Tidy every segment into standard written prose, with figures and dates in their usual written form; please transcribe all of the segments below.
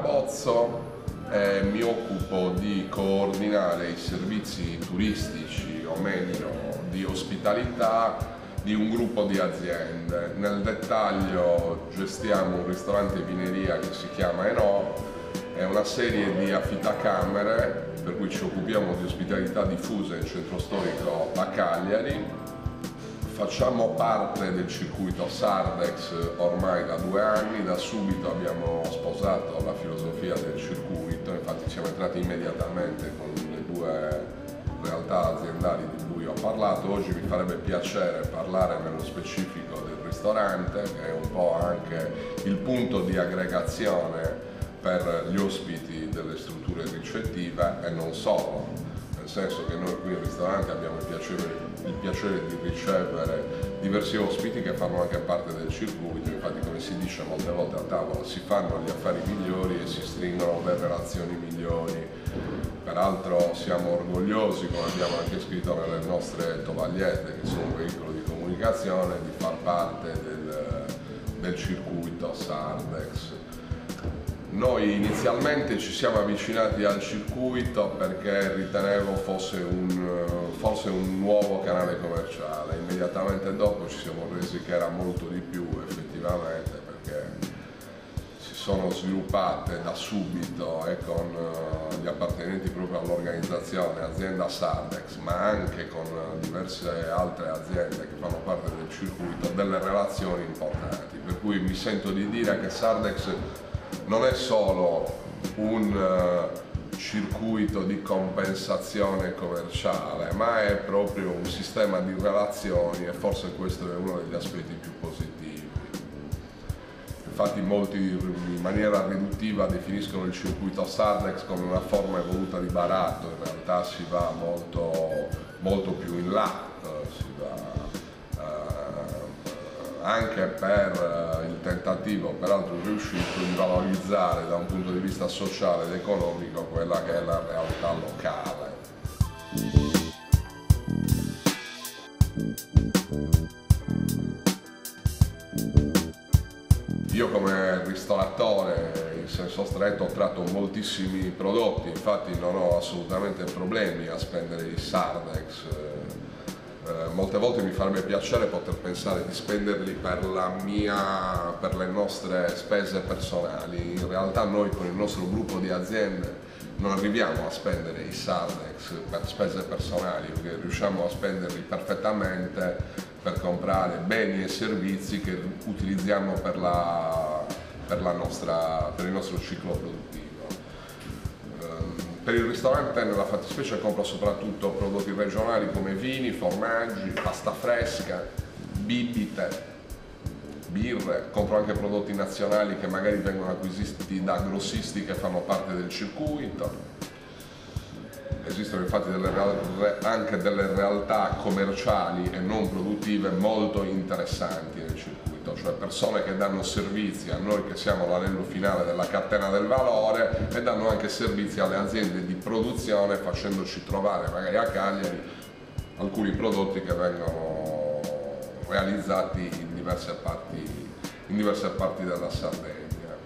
Bozzo e mi occupo di coordinare i servizi turistici, o meglio di ospitalità, di un gruppo di aziende. Nel dettaglio gestiamo un ristorante vineria che si chiama Eno e una serie di affittacamere, per cui ci occupiamo di ospitalità diffusa in centro storico a Cagliari. Facciamo parte del circuito Sardex ormai da 2 anni, da subito abbiamo sposato la filosofia del circuito, infatti siamo entrati immediatamente con le 2 realtà aziendali di cui ho parlato. Oggi mi farebbe piacere parlare nello specifico del ristorante, che è un po' anche il punto di aggregazione per gli ospiti delle strutture ricettive e non solo, nel senso che noi qui al ristorante abbiamo il piacere di ricevere diversi ospiti che fanno anche parte del circuito. Infatti, come si dice molte volte a tavola, si fanno gli affari migliori e si stringono le relazioni migliori. Peraltro siamo orgogliosi, come abbiamo anche scritto nelle nostre tovagliette, che sono un veicolo di comunicazione, di far parte del circuito Sardex. Noi inizialmente ci siamo avvicinati al circuito perché ritenevo fosse forse un nuovo canale commerciale. Immediatamente dopo ci siamo resi che era molto di più effettivamente, perché si sono sviluppate da subito e con gli appartenenti proprio all'organizzazione azienda Sardex, ma anche con diverse altre aziende che fanno parte del circuito, delle relazioni importanti. Per cui mi sento di dire che Sardex non è solo un circuito di compensazione commerciale, ma è proprio un sistema di relazioni, e forse questo è uno degli aspetti più positivi. Infatti molti in maniera riduttiva definiscono il circuito Sardex come una forma evoluta di baratto, in realtà si va molto più in là, si va anche per il tentativo, peraltro riuscito, di valorizzare da un punto di vista sociale ed economico quella che è la realtà locale. Io come ristoratore in senso stretto tratto moltissimi prodotti, infatti non ho assolutamente problemi a spendere i Sardex. Molte volte mi farebbe piacere poter pensare di spenderli per le nostre spese personali. In realtà noi con il nostro gruppo di aziende non arriviamo a spendere i Sardex per spese personali, perché riusciamo a spenderli perfettamente per comprare beni e servizi che utilizziamo per il nostro ciclo produttivo. Per il ristorante nella fattispecie compro soprattutto prodotti regionali come vini, formaggi, pasta fresca, bibite, birre. Compro anche prodotti nazionali che magari vengono acquisiti da grossisti che fanno parte del circuito. Esistono infatti anche delle realtà commerciali e non produttive molto interessanti nel circuito, cioè persone che danno servizi a noi che siamo l'anello finale della catena del valore e danno anche servizi alle aziende di produzione, facendoci trovare magari a Cagliari alcuni prodotti che vengono realizzati in diverse parti della Sardegna.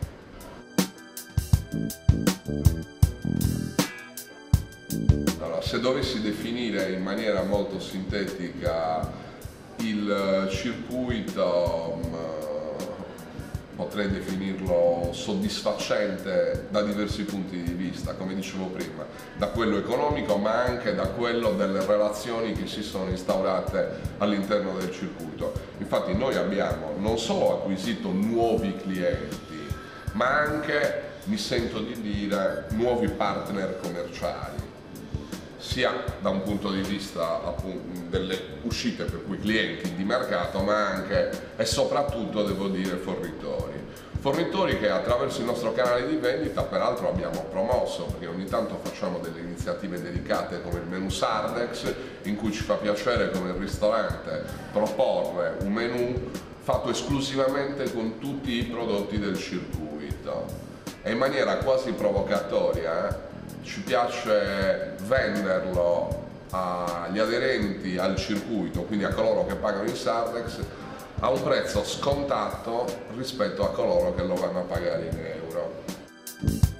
Allora, se dovessi definire in maniera molto sintetica il circuito, potrei definirlo soddisfacente da diversi punti di vista, come dicevo prima, da quello economico ma anche da quello delle relazioni che si sono instaurate all'interno del circuito. Infatti noi abbiamo non solo acquisito nuovi clienti, ma anche, mi sento di dire, nuovi partner commerciali, sia da un punto di vista appunto delle uscite, per cui clienti di mercato, ma anche e soprattutto, devo dire, fornitori che attraverso il nostro canale di vendita peraltro abbiamo promosso, perché ogni tanto facciamo delle iniziative dedicate come il menù Sardex, in cui ci fa piacere come ristorante proporre un menù fatto esclusivamente con tutti i prodotti del circuito e in maniera quasi provocatoria ci piace venderlo agli aderenti al circuito, quindi a coloro che pagano il Sardex, a un prezzo scontato rispetto a coloro che lo vanno a pagare in euro.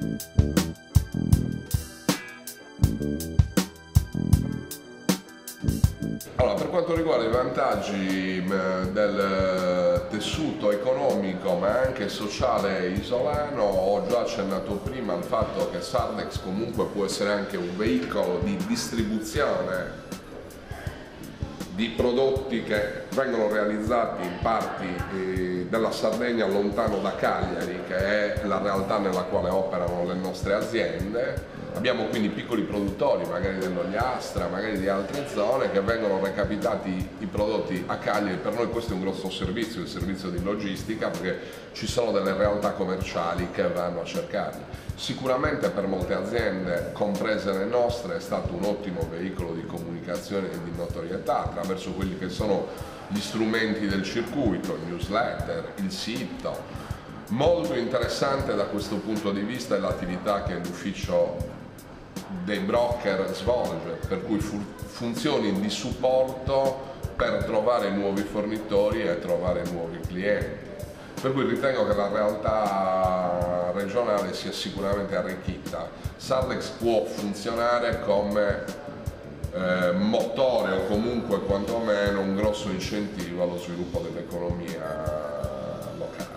Allora, per quanto riguarda i vantaggi del tessuto economico ma anche sociale isolano, ho già accennato prima al fatto che Sardex comunque può essere anche un veicolo di distribuzione di prodotti che vengono realizzati in parti della Sardegna lontano da Cagliari, che è la realtà nella quale operano le nostre aziende. Abbiamo quindi piccoli produttori, magari dell'Ogliastra, magari di altre zone, che vengono recapitati i prodotti a Cagliari. Per noi questo è un grosso servizio, il servizio di logistica, perché ci sono delle realtà commerciali che vanno a cercarli. Sicuramente per molte aziende, comprese le nostre, è stato un ottimo veicolo di comunicazione e di notorietà attraverso quelli che sono gli strumenti del circuito, il newsletter, il sito. Molto interessante da questo punto di vista è l'attività che l'ufficio dei broker svolge, per cui funzioni di supporto per trovare nuovi fornitori e trovare nuovi clienti. Per cui ritengo che la realtà regionale sia sicuramente arricchita. Sardex può funzionare come motore o comunque quantomeno un grosso incentivo allo sviluppo dell'economia locale.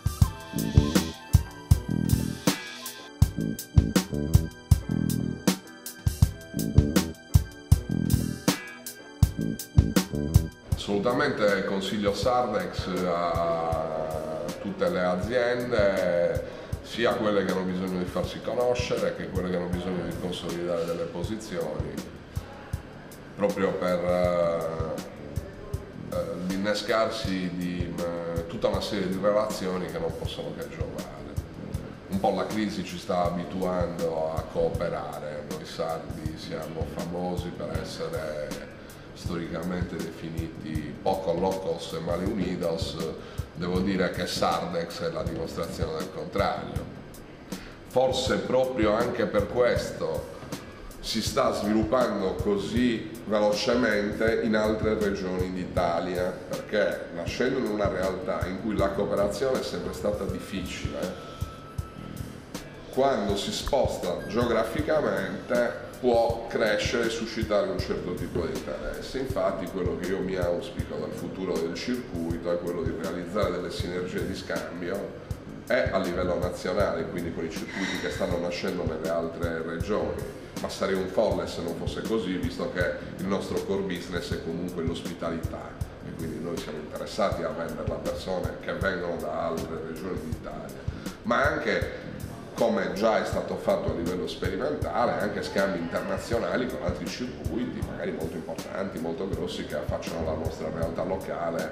Assolutamente consiglio Sardex a tutte le aziende, sia quelle che hanno bisogno di farsi conoscere che quelle che hanno bisogno di consolidare delle posizioni, proprio per l'innescarsi di tutta una serie di relazioni che non possono che giovare. Un po' la crisi ci sta abituando a cooperare, noi sardi siamo famosi per essere storicamente definiti poco locos e male unidos. Devo dire che Sardex è la dimostrazione del contrario. Forse proprio anche per questo si sta sviluppando così velocemente in altre regioni d'Italia, perché nascendo in una realtà in cui la cooperazione è sempre stata difficile, quando si sposta geograficamente può crescere e suscitare un certo tipo di interesse. Infatti quello che io mi auspico dal futuro del circuito è quello di realizzare delle sinergie di scambio a livello nazionale, quindi con i circuiti che stanno nascendo nelle altre regioni, ma sarei un folle se non fosse così, visto che il nostro core business è comunque l'ospitalità e quindi noi siamo interessati a vendere a persone che vengono da altre regioni d'Italia, ma anche, come già è stato fatto a livello sperimentale, anche scambi internazionali con altri circuiti, magari molto importanti, molto grossi, che affacciano la nostra realtà locale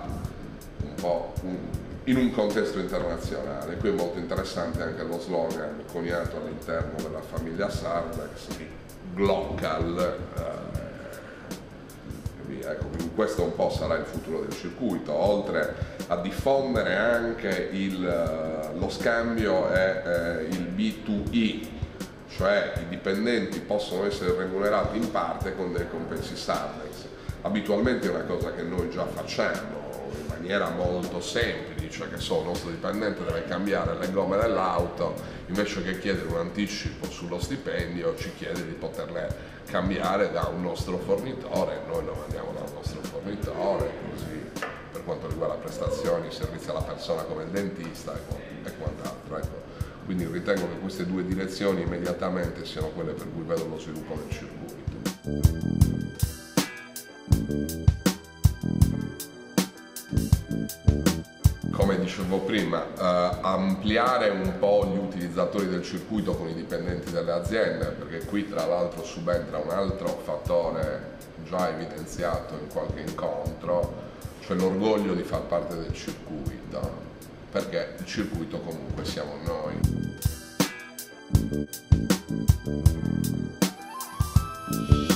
in un contesto internazionale. Qui è molto interessante anche lo slogan coniato all'interno della famiglia Sardex di Glocal. Ecco, quindi questo un po' sarà il futuro del circuito, oltre a diffondere anche lo scambio e il B2E, cioè i dipendenti possono essere remunerati in parte con dei compensi Sardex. Abitualmente è una cosa che noi già facciamo in maniera molto semplice, che il nostro dipendente deve cambiare le gomme dell'auto, invece che chiedere un anticipo sullo stipendio ci chiede di poterle cambiare da un nostro fornitore, noi lo mandiamo dal nostro fornitore, così per quanto riguarda prestazioni, servizi alla persona come il dentista e quant'altro. Ecco. Quindi ritengo che queste due direzioni immediatamente siano quelle per cui vedo lo sviluppo del circuito. Come dicevo prima, ampliare un po' gli utilizzatori del circuito con i dipendenti delle aziende, perché qui tra l'altro subentra un altro fattore già evidenziato in qualche incontro, cioè l'orgoglio di far parte del circuito, perché il circuito comunque siamo noi.